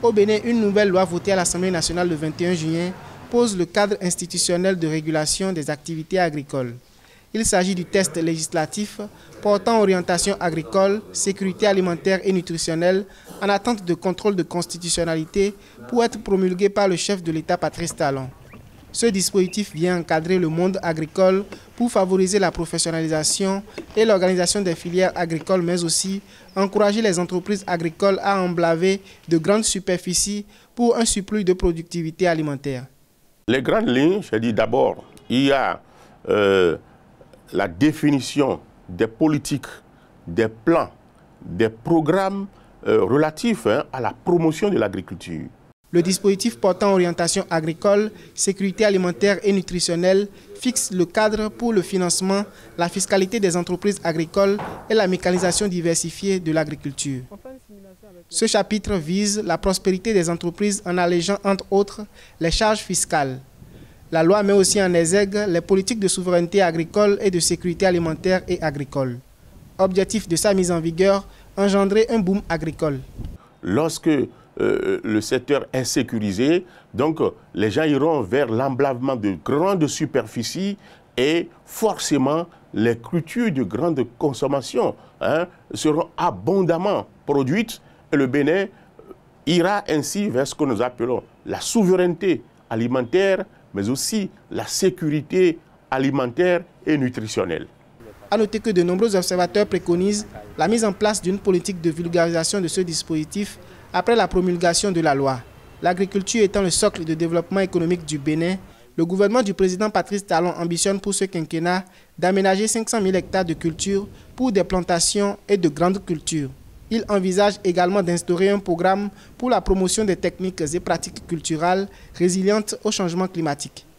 Au Bénin, une nouvelle loi votée à l'Assemblée nationale le 21 juin pose le cadre institutionnel de régulation des activités agricoles. Il s'agit du test législatif portant orientation agricole, sécurité alimentaire et nutritionnelle en attente de contrôle de constitutionnalité pour être promulgué par le chef de l'État Patrice Talon. Ce dispositif vient encadrer le monde agricole pour favoriser la professionnalisation et l'organisation des filières agricoles, mais aussi encourager les entreprises agricoles à emblaver de grandes superficies pour un surplus de productivité alimentaire. Les grandes lignes, je dis d'abord, il y a la définition des politiques, des plans, des programmes relatifs à la promotion de l'agriculture. Le dispositif portant orientation agricole, sécurité alimentaire et nutritionnelle fixe le cadre pour le financement, la fiscalité des entreprises agricoles et la mécanisation diversifiée de l'agriculture. Ce chapitre vise la prospérité des entreprises en allégeant entre autres les charges fiscales. La loi met aussi en exergue les politiques de souveraineté agricole et de sécurité alimentaire et agricole. Objectif de sa mise en vigueur, engendrer un boom agricole. Lorsque le secteur est sécurisé, donc les gens iront vers l'emblavement de grandes superficies et forcément les cultures de grande consommation seront abondamment produites et le Bénin ira ainsi vers ce que nous appelons la souveraineté alimentaire, mais aussi la sécurité alimentaire et nutritionnelle. À noter que de nombreux observateurs préconisent la mise en place d'une politique de vulgarisation de ce dispositif après la promulgation de la loi. L'agriculture étant le socle de développement économique du Bénin, le gouvernement du président Patrice Talon ambitionne pour ce quinquennat d'aménager 500 000 hectares de culture pour des plantations et de grandes cultures. Il envisage également d'instaurer un programme pour la promotion des techniques et pratiques culturelles résilientes au changement climatique.